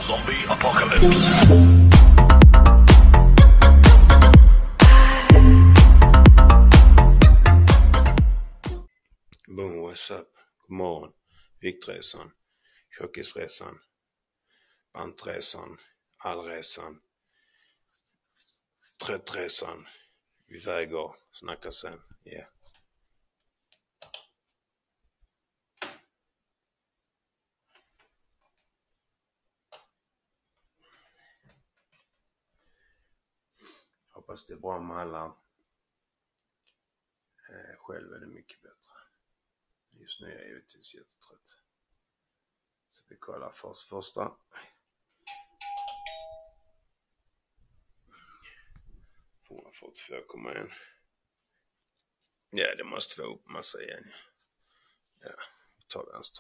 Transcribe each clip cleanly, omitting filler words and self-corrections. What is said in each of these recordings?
Zombie Apocalypse. Boom, what's up? God morgon. Viktresan, tjockisresan, bantresan, allresan, tröttresan. Vi väger, snacka sen. Yeah. Hoppas det är bra med alla. Själv är det mycket bättre. Just nu är jag givetvis jättetrött. Så vi kollar första. Hon har fått 4,1. Ja, det måste vara upp massa igen. Ja, ta vänster.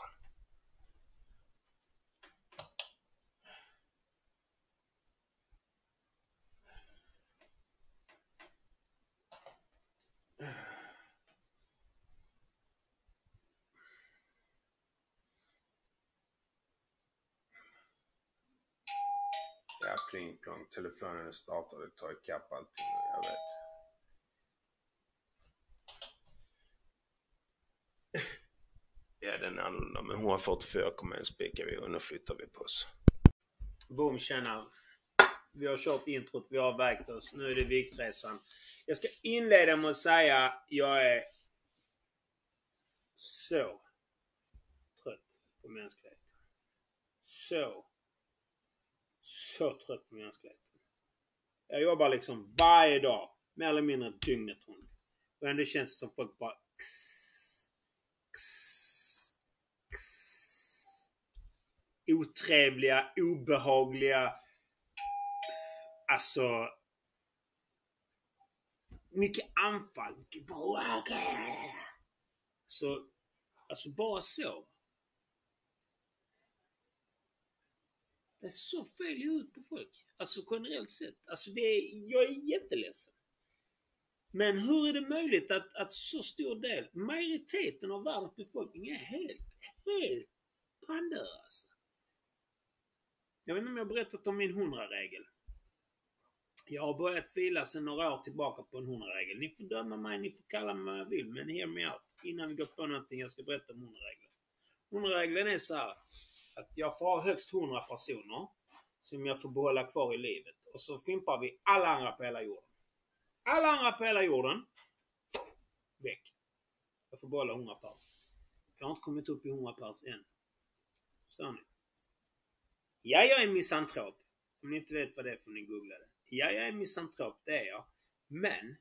Ja, pling plong. Telefonen startade, tar ikapp allting och jag vet. Ja, den är annorlunda, men hon har 44,1 spikar vi och nu flyttar vi på oss. Boom, tjena. Vi har kört introt, vi har vägt oss. Nu är det viktresan. Jag ska inleda med att säga jag är så trött på mänskligheten. Så trött på mänskligheten. Jag jobbar liksom varje dag, mer eller mindre dygnet runt. Och ändå känns det som folk bara otrevliga, obehagliga, alltså mycket anfall, mycket bara så, alltså bara så. Det är så fel ut på folk, alltså generellt sett, alltså jag är jätteledsen. Men hur är det möjligt att så stor del, majoriteten av världens befolkning är helt pandör alltså. Jag vet inte om jag har berättat om min 100-regel. Jag har börjat fila sedan några år tillbaka på en 100-regel. Ni får döma mig, ni får kalla mig vad jag vill, men hear me out. Innan vi går på någonting jag ska berätta om 100-regeln. 100-regeln är så här, att jag får ha högst 100 personer som jag får behålla kvar i livet. Och så fimpar vi alla andra på hela jorden. Alla andra på hela jorden, väck. Jag får behålla 100 pers. Jag har inte kommit upp i 100 pers än. Förstår ni? Ja, jag är misantrop. Om ni inte vet vad det är får ni googla det. Ja, jag är misantrop, det är jag. Men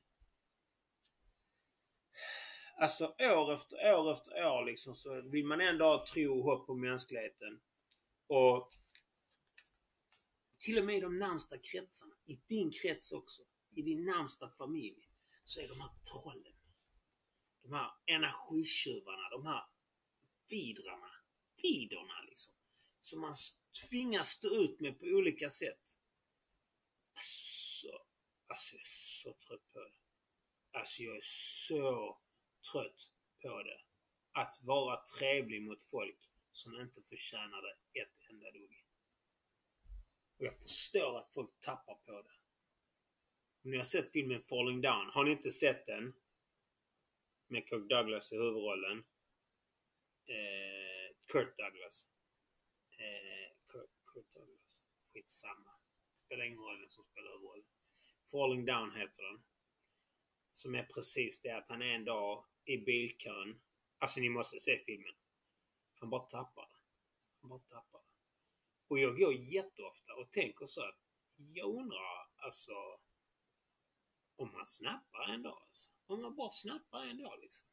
alltså år efter år liksom, så vill man ändå ha tro och hopp på mänskligheten. Och till och med i de närmsta kretsarna, i din krets också, i din närmsta familj, så är de här trollen, de här energitjuvarna, de här vidrorna liksom, som man tvingas stå ut med på olika sätt. Alltså jag är så trött på det. Alltså jag är så trött på det. Att vara trevlig mot folk som inte förtjänar det ett enda dugg. Och jag förstår att folk tappar på det. Om ni har sett filmen Falling Down, har ni inte sett den? Med Kirk Douglas i huvudrollen. Kurt Douglas. Skitsamma. Spelar ingen roll vem som spelar huvudrollen. Falling Down heter den. Som är precis det att han är en dag i bilkön. Alltså ni måste se filmen. Han bara tappar det. Och jag går jätteofta och tänker så att jag undrar alltså om man snappar en dag alltså. Om man bara snappar en dag liksom.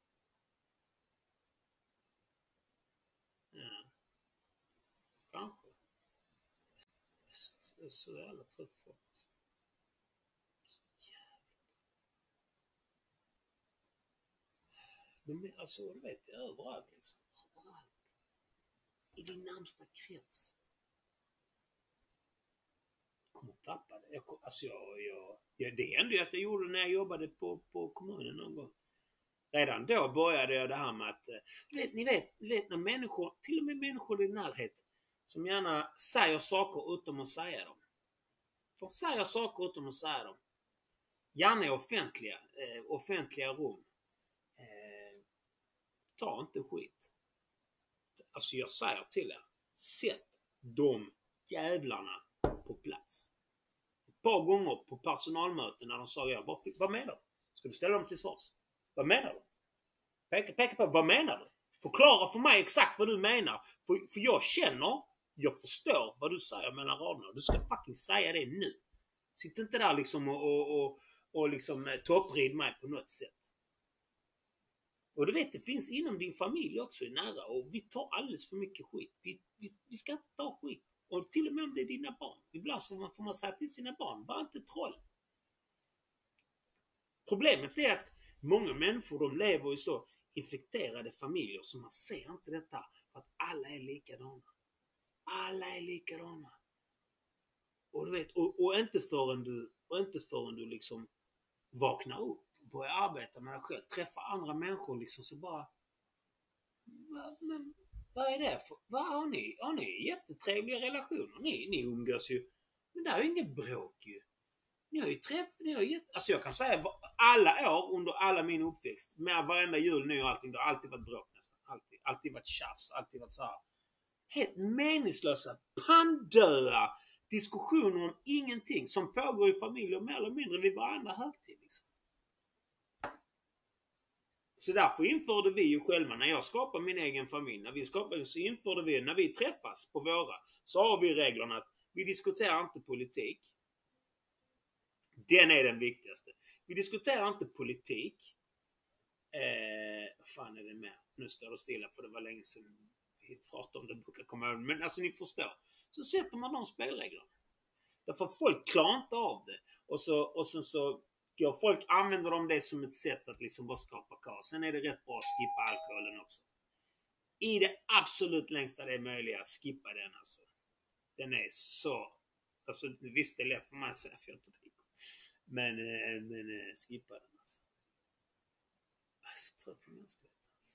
Ja. Kanske. Jag är så jävla trött på det. De är, alltså du vet, överallt liksom. Överallt. I din närmsta krets. Jag kommer tappa det. Det hände ju att jag gjorde när jag jobbade på kommunen någon gång. Redan då började jag det här med att ni vet när människor, till och med människor i närhet som gärna säger saker utom att säga dem. De säger saker utom att säga dem. Gärna i offentliga rum. Ta inte skit. Alltså jag säger till er. Sätt de jävlarna på plats. Ett par gånger på personalmöten när de sa vad menar du? Ska du ställa dem till svars? Vad menar du? Peka på, vad menar du? Förklara för mig exakt vad du menar. För jag förstår vad du säger mellan raderna. Du ska fucking säga det nu. Sitt inte där liksom och liksom topprid mig på något sätt. Och du vet, det finns inom din familj också nära. Och vi tar alldeles för mycket skit. Vi ska inte ta skit. Och till och med om det är dina barn. Ibland får man säga till sina barn, var inte troll. Problemet är att många människor, de lever i så infekterade familjer så man ser inte detta. För att alla är likadana. Alla är likadana. Och du vet, och inte förrän du liksom vaknar upp, börjar arbeta med dig själv, träffar andra människor liksom, så bara vad är det för, har ni jättetrevliga relationer, ni umgås ju, men det är ju inget bråk ju. Ni har ju alltså jag kan säga alla år under alla min uppväxt, med varenda jul nu och allting, det har alltid varit bråk nästan, alltid varit tjafs, alltid varit så här helt meningslösa, pandöa diskussioner om ingenting som pågår i familjer mer eller mindre vid varandra högtid liksom. Så därför införde vi ju själva, när jag skapade min egen familj, så införde vi, när vi träffas på våra, så har vi reglerna att vi diskuterar inte politik. Den är den viktigaste. Vi diskuterar inte politik. Vad fan är det med? Nu står det stilla för det var länge sedan vi pratade om det, brukar komma över. Men alltså ni förstår. Så sätter man de spelreglerna. Därför folk klarar inte av det. Och sen så går folk, använder de det som ett sätt att liksom bara skapa kaos. Sen är det rätt bra att skippa alkoholen också. I det absolut längsta det är möjligt, skippa den alltså. Den är så, alltså visst det är lätt för mig att säga för jag inte dricker. Men skippa den alltså. Jag är så trött på mänsklighet alltså.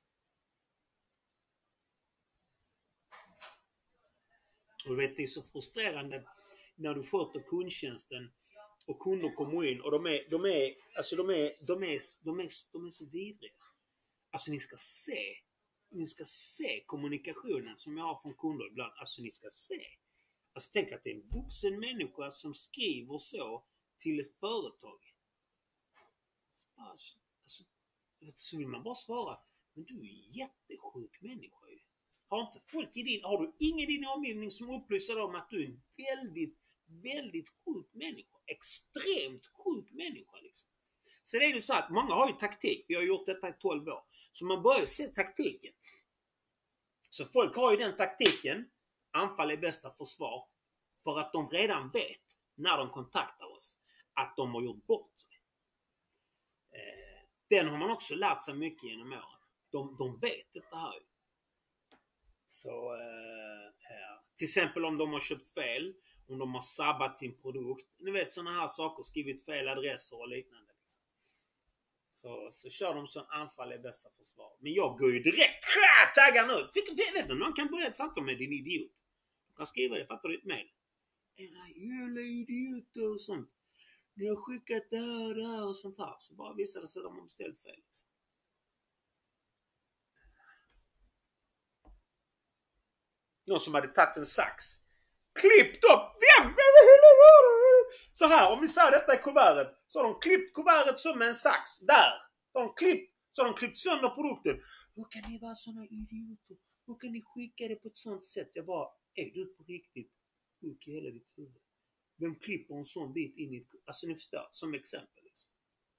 Och du vet, det är så frustrerande när du sköter kundtjänsten och kunder kommer in och de är så vidriga. Alltså ni ska se kommunikationen som jag har från kunder ibland. Alltså ni ska se. Alltså tänk att det är en vuxen människa som skriver så till ett företag. Alltså, så vill man bara svara, men du är en jättesjuk människa ju. Har du ingen i din omgivning som upplyser om att du är en väldigt, väldigt sjuk människa? Extremt sjuk människa liksom. Så det är ju så att många har ju taktik. Vi har gjort detta i 12 år. Så man börjar se taktiken. Så folk har ju den taktiken. Anfall är bästa försvar. För att de redan vet när de kontaktar oss att de har gjort bort sig. Den har man också lärt sig mycket genom åren. De vet detta här ju. Så till exempel om de har köpt fel, om de har sabbat sin produkt, ni vet sådana här saker, skrivit fel adresser och liknande liksom. Så kör de som anfall är bästa försvar. Men jag går ju direkt taggar nu. Vet du, någon kan börja ett samtal med din idiot. Du kan skriva det, fattar du ett mejl? Era jävla idioter och sånt. Ni har skickat det här och sånt här. Så bara visar det sig att de har beställt fel liksom. Någon som hade tagit en sax. Klippt upp. Vem? Så här, om vi säger detta i kuvertet. Så har de klippt kuvertet som en sax. Där. Så har de klippt sönder produkten. Hur kan ni vara såna idioter? Hur kan ni skicka det på ett sånt sätt? Jag bara, är du på riktigt sjuk i hela ditt huvud? Vem klipper en sån bit in i ett... Alltså ni förstår, som exempel liksom.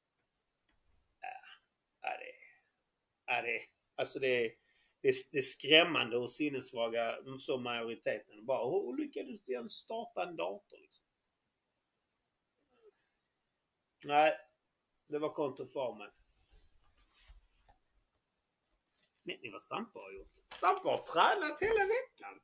Alltså det är skrämmande och sinnesvaga som majoriteten. Bara, hur lyckades du ens starta en dator liksom? Nej, det var kontrafar. Vet ni vad Stampa har gjort? Stampa har tränat hela veckan.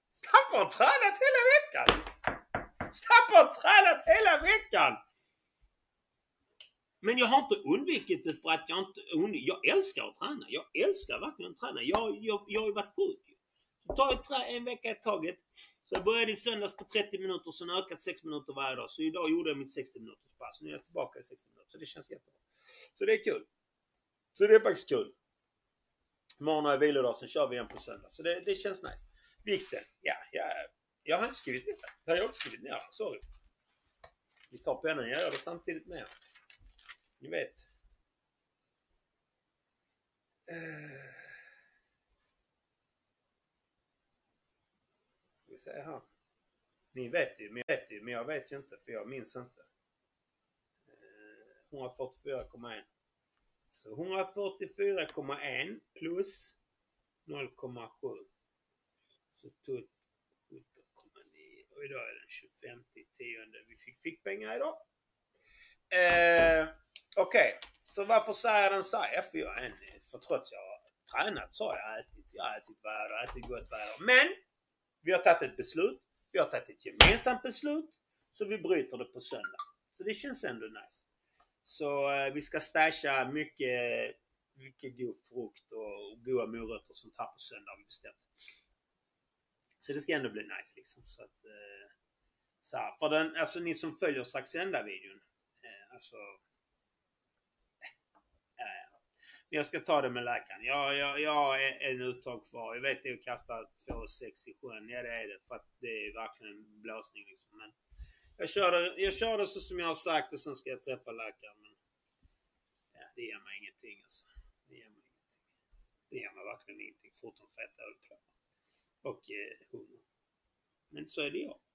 Men jag har inte undvikit det för att jag älskar att träna. Jag älskar verkligen att träna. Jag har ju varit sjuk. Så tar jag en vecka i taget. Så jag började i söndags på 30 minuter, sen ökat 6 minuter varje dag. Så idag gjorde jag mitt 60 minuters pass. Nu är jag tillbaka i 60 minuter. Så det känns jättebra. Så det är kul. Så det är faktiskt kul. Imorgon har jag vilodag, sen kör vi igen på söndag. Så det känns nice. Vikten. Ja, jag har inte skrivit ner det. Jag har inte skrivit ner det. Sorry. Vi tar pennan, jag gör det samtidigt med. Ni vet. Vi säger här. Ni vet ju, men jag vet ju inte, för jag minns inte. 144,1. Så 144,1 plus 0,7. Så tog 17,9. Och idag är den 25/10. Vi fick pengar idag. Okej. Så varför säger jag den säger? För jag är för trots jag har tränat så har jag ätit. Jag har ätit väder, ätit gott väder. Men vi har tagit ett beslut. Vi har tagit ett gemensamt beslut. Så vi bryter det på söndag. Så det känns ändå nice. Så vi ska stasha mycket god frukt och goda morötter och sånt här på söndag har vi bestämt. Så det ska ändå bli nice liksom. Så att så här, för den, alltså ni som följer Saxenda-videon. Alltså men jag ska ta det med läkaren. Jag är en uttag kvar. Jag vet det är att kasta 2,6 i sjön. Ja, det är det. För att det är verkligen en blåsning liksom. Men jag kör det så som jag har sagt och sen ska jag träffa läkaren. Men ja, det ger mig ingenting alltså. Det ger mig verkligen ingenting. Förutom feta ölklar. Och hunger. Men så är det jag.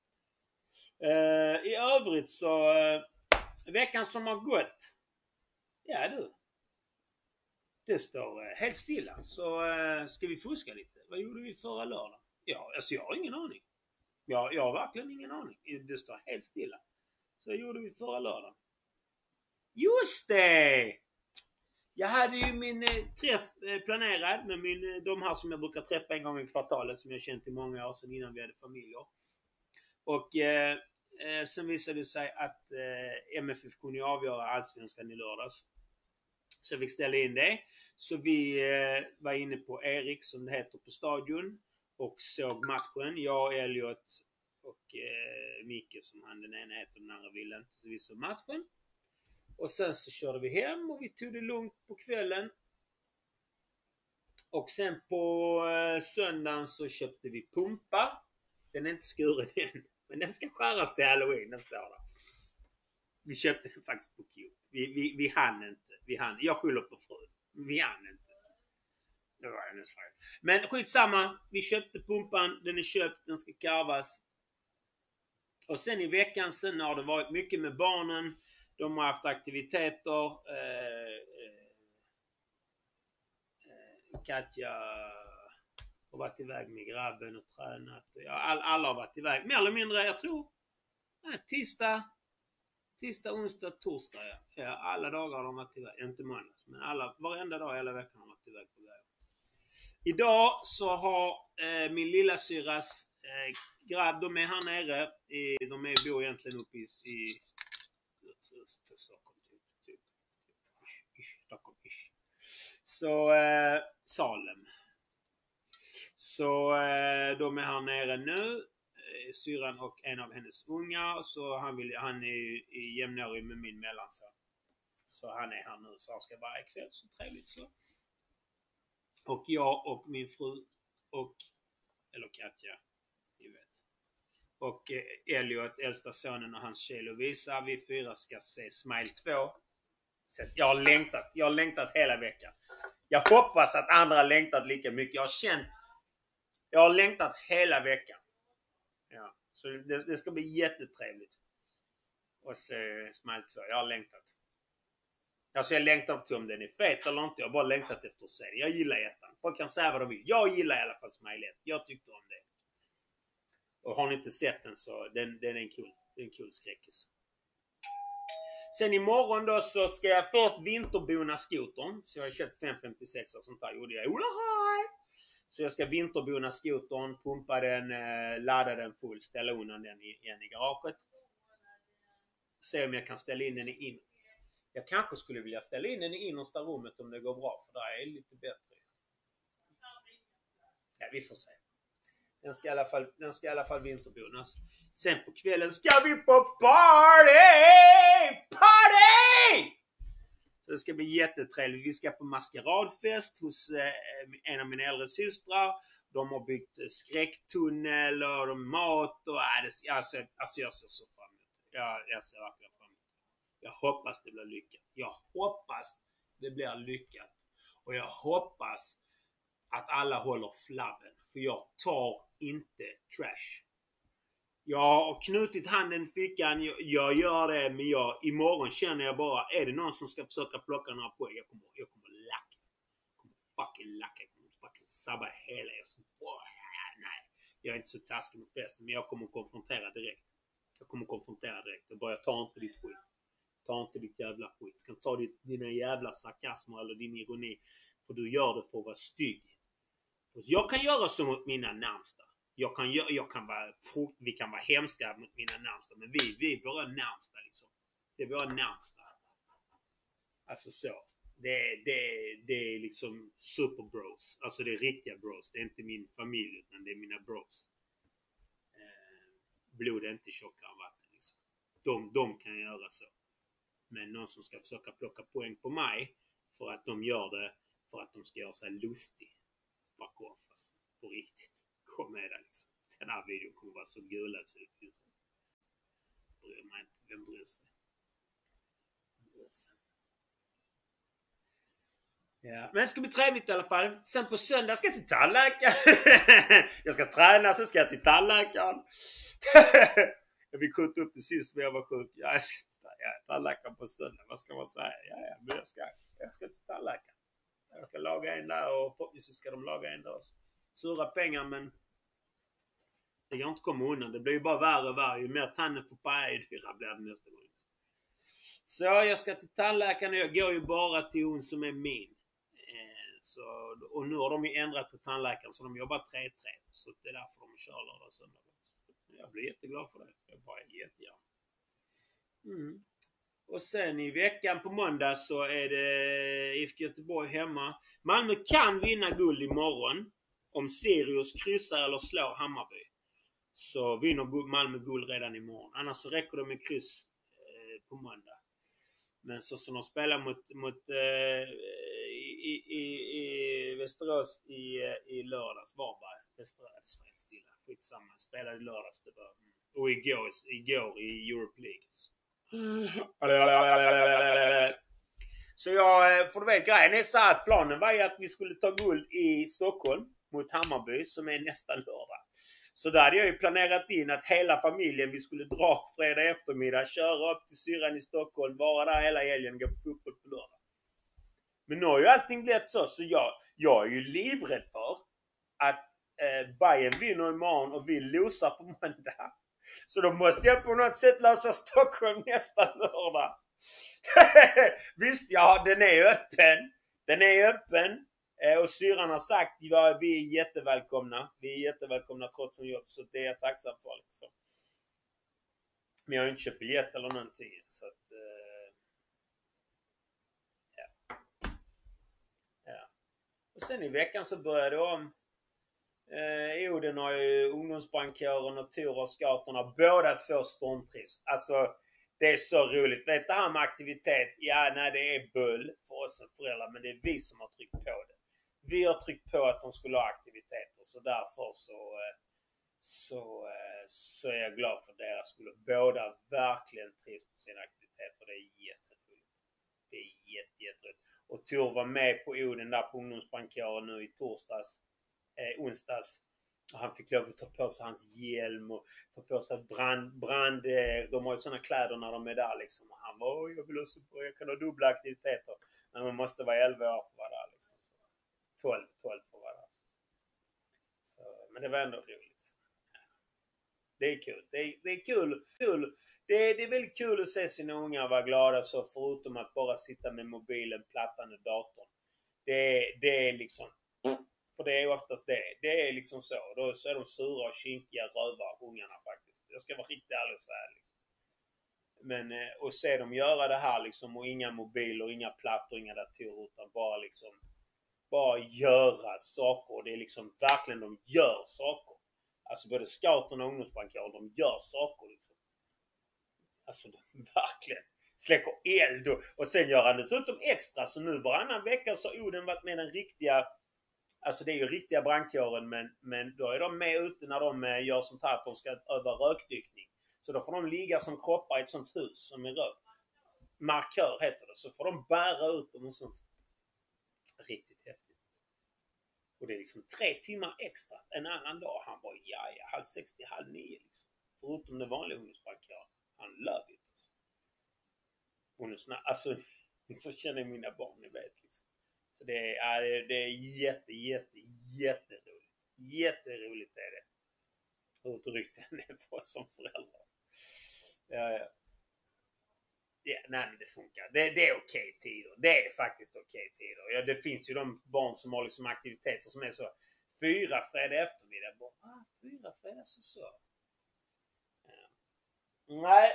I övrigt så veckan som har gått. Ja du. Det står helt stilla. Så ska vi fuska lite. Vad gjorde vi förra lördagen? Ja, alltså jag har ingen aning. Jag har verkligen ingen aning. Det står helt stilla. Så gjorde vi förra lördagen. Just det! Jag hade ju min träff planerad med de här som jag brukar träffa en gång i kvartalet som jag känt i många år sedan innan vi hade familjer. Och sen visade det sig att MFF kunde avgöra allsvenskan i lördags. Så jag fick ställa in det. Så vi var inne på Erik som det heter på stadion och såg matchen. Jag, Elliot och Micke som han den ena heter den andra ville inte. Så vi såg matchen. Och sen så körde vi hem och vi tog det lugnt på kvällen. Och sen på söndagen så köpte vi pumpa. Den är inte skuren än. Men den ska skäras till Halloween nästa år. Vi köpte den faktiskt på Q. Vi hann inte. Jag skyller på frun. Vi hann inte. Det var hennes fel. Men skitsamma. Vi köpte pumpan. Den är köpt. Den ska karvas. Och sen i veckan sen har det varit mycket med barnen. De har haft aktiviteter. Katja har varit iväg med grabben och tränat. Alla har varit iväg. Mer eller mindre, jag tror. Tisdag, onsdag, torsdag. Ja, alla dagar har de varit iväg. Inte måndags. Men varenda dag hela veckan har de varit iväg på väg. Idag så har min lilla syras grabb, de är här nere. De bor egentligen uppe i Stockholm. Typ. Stockholm. Så Salem. Så de är här nere nu. Syran och en av hennes unga. Så han är jämnårig med min mellanson. Så han är här nu. Så han ska vara ikväll. Så trevligt så. Och jag och min fru eller Katja. Ni vet. Och Elliot, äldsta sonen och hans tjej Lovisa. Vi 4 ska se Smile 2. Så jag har längtat hela veckan. Jag hoppas att andra har längtat lika mycket. Jag har längtat hela veckan. Ja, så det ska bli jättetrevligt. Och se Smile 2. Jag har längtat. Alltså jag längtar inte om den är fet eller inte. Jag har bara längtat efter att se det. Jag gillar ettan. Folk kan säga vad de vill. Jag gillar i alla fall Smile 1. Jag tyckte om det. Och har ni inte sett den så den är en kul skräckis. Sen imorgon då så ska jag först vinterbona skotern. Så jag har köpt 556 och sånt där. Gjorde jag. Så jag ska vinterbona skotern, pumpa den, ladda den full, ställa undan den igen i garaget. Se om jag kan ställa in den i in. Jag kanske skulle vilja ställa in den i innersta rummet om det går bra. För där är lite bättre. Ja, vi får se. Den ska i alla fall vinterbonas. Sen på kvällen ska vi på party! Så det ska bli jättetrevligt. Vi ska på maskeradfest hos en av mina äldre systrar. De har byggt skräcktunnel och mat och jag ser så fram emot. Jag ser verkligen fram emot. Jag hoppas det blir lyckat. Och jag hoppas att alla håller flabben. För jag tar inte trash. Jag har knutit handen i fickan. Jag gör det, men imorgon känner jag bara, är det någon som ska försöka plocka några poäng? Jag kommer lacka. Jag kommer fucking sabba hela. Nej. Jag är inte så taskig med festen, men jag kommer konfrontera direkt. Jag bara, ta inte ditt skit. Ta inte ditt jävla skit. Du kan ta dina jävla sarkasmer eller din ironi. För du gör det för att vara stygg. För jag kan göra så mot mina närmsta. Vi kan vara hemska mot mina närmsta. Men vi är våra närmsta liksom. Det är våra närmsta. Alltså så. Det är liksom superbros. Alltså det är riktiga bros. Det är inte min familj utan det är mina bros. Blod är inte tjockare än vatten liksom. De kan göra så. Men någon som ska försöka plocka poäng på mig för att de gör det för att de ska göra sig lustig. Back off alltså. På riktigt. Kom med det liksom. Den här videon kommer vara så gulad så det finns. Bryr mig inte. Vem bryr sig? Ja, men det ska bli trevligt i alla fall. Sen på söndag ska jag till tandläkaren. Jag ska träna, sen ska jag till tandläkaren. Jag fick skjuta upp det sist för jag var sjuk. Ja, jag ska till tandläkaren på söndag. Vad ska man säga? Ja, men jag ska till tandläkaren. Jag ska laga en där och förhoppningsvis ska de laga en där också. Sura pengar, men det kan inte komma undan. Det blir ju bara värre och värre. Ju mer tanden får paja, ju dyrare blir det nästa gång. Så jag ska till tandläkaren och jag går ju bara till hon som är min. Och nu har de ju ändrat på tandläkaren så de jobbar 3-3. Så det är därför de kör lördag och söndag. Jag blir jätteglad för det. Jag bara jättegärna. Och sen i veckan på måndag så är det IFK Göteborg hemma. Malmö kan vinna guld imorgon. Om Sirius kryssar eller slår Hammarby. Så vinner Malmö guld redan imorgon. Annars så räcker det med kryss på måndag. Men så som de spelar mot i Västerås i lördags. Varberg. Västerås är stilla. Skitsamma. Spelade i lördags. Det var, och igår i Europe League. Så för du vet, grejen är så att planen var ju att vi skulle ta guld i Stockholm mot Hammarby som är nästa lördag. Så där hade jag ju planerat in att hela familjen vi skulle dra fredag eftermiddag, köra upp till syrran i Stockholm, vara där hela helgen, gå på fotboll på lördag. Men nu har ju allting blivit så jag är ju livrädd för att Bayern vinner imorgon och vi losar på måndag. Så då måste jag på något sätt lösa Stockholm nästa lördag. Visst, ja, den är öppen. Och syran har sagt att vi är jättevälkomna. Vi är jättevälkomna trots som jobb. Så det är jag tacksam för liksom. Men jag har inte köpt biljett eller någonting. Så att, ja. Och sen i veckan så började det om. Oden har ju ungdomsbrandkåren och Tor och Skatorna. Båda två stormtrivs. Alltså det är så roligt. Vet du, det här med aktivitet. Ja, nej, det är bull för oss som föräldrar. Men det är vi som har tryckt på det. Vi har tryckt på att de skulle ha aktiviteter. Så därför så är jag glad för deras skull. Båda verkligen trivs på sina aktiviteter. Det är jätteroligt. Det är jätteroligt. Och Tor var med på Oden där på ungdomsbrandkåren nu i onsdags. Och han fick lov att ta på sig hans hjälm och ta på sig brand. De har ju sådana kläder när de är där liksom. Och han var, jag vill också på, jag kan ha dubbla aktiviteter. Men man måste vara 11 år för att vara där liksom. Så 12 för att vara där. Så, men det var ändå roligt. Det är kul. Det är kul. Det är väldigt kul att se sina ungar vara glada så förutom att bara sitta med mobilen, plattan och datorn. Det är liksom... För det är oftast det. Det är liksom så. Då så är de sura och kinkiga rövar, ungarna faktiskt. Jag ska vara riktigt ärlig och säga liksom. Men och se dem göra det här liksom och inga mobiler, inga plattor, inga datorer utan bara liksom bara göra saker. Det är liksom verkligen de gör saker. Alltså både scouterna och ungdomsbrandkåren, de gör saker liksom. Alltså verkligen. Släcker eld och sen gör han dessutom extra. Så nu varannan vecka så har Oden varit med den riktiga, alltså det är ju riktiga brandkåren, men då är de med ute när de gör sånt här att de ska öva rökdykning. Så då får de ligga som kroppar i ett sånt hus som är rök. Markör heter det. Så får de bära ut dem och sånt. Riktigt häftigt. Och det är liksom 3 timmar extra en annan dag. Han var 6:30, 8:30 liksom. Förutom det vanliga ungdomsbrandkåren. Han love it alltså. Och nu alltså, så känner mina barn, ni vet liksom. Så det är jätteroligt. Jätteroligt är det. Hur drygt den är för oss som föräldrar. Ja. Nej, det funkar. Det är okej tider. Det är faktiskt okej tider. Ja, det finns ju de barn som har liksom aktiviteter som är så 4 fredag eftermiddag. 4 fredag så. Ja. Nej.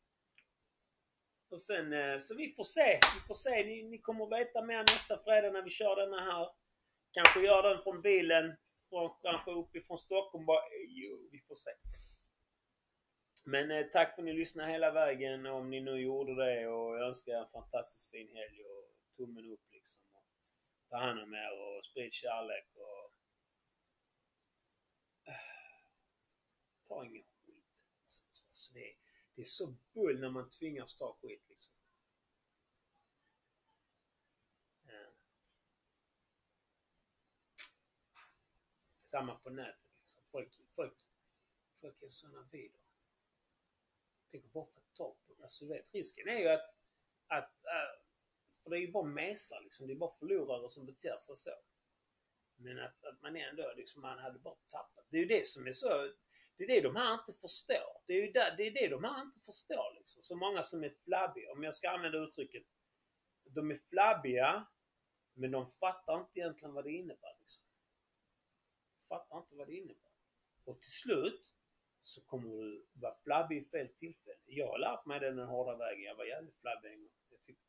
Och sen, så vi får se. Ni kommer att veta mer nästa fredag när vi kör denna här. Kanske gör den från bilen. Kanske uppifrån Stockholm. Vi får se. Men tack för att ni lyssnade hela vägen. Om ni nu gjorde det. Och jag önskar en fantastiskt fin helg. Och tummen upp liksom. Och ta hand om er och sprid kärlek. Och ta ingen skit. Så det är så bull när man tvingas ta skit liksom. Samma på nätet liksom. Folk är såna vidare. Tänker bara få tag på det. Alltså vet, risken är ju att för det är ju bara mesar liksom. Det är bara förlorare som beter sig så. Men att man ändå liksom, man hade bara tappat. Det är ju det som är så. Det är det de här inte förstår. Det är det de här inte förstår liksom. Så många som är flabbiga. Om jag ska använda uttrycket. De är flabbiga. Men de fattar inte egentligen vad det innebär liksom. Fattar inte vad det innebär. Och till slut så kommer du vara flabbig i fel tillfälle. Jag har lärt mig den hårda vägen. Jag var jävligt flabbig en gång. Jag fick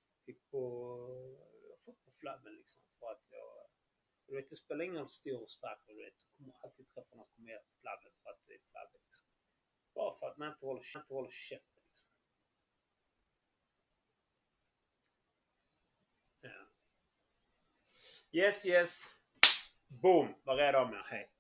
på flabben liksom. För att du vet, det spelar ingen roll stor och stark. Du vet, du kommer alltid träffarna som kommer på flabben för att du är flabbig liksom. Bara för att man inte håller käften liksom. Ja. Yes. Boom. Var rädd om er. Hej.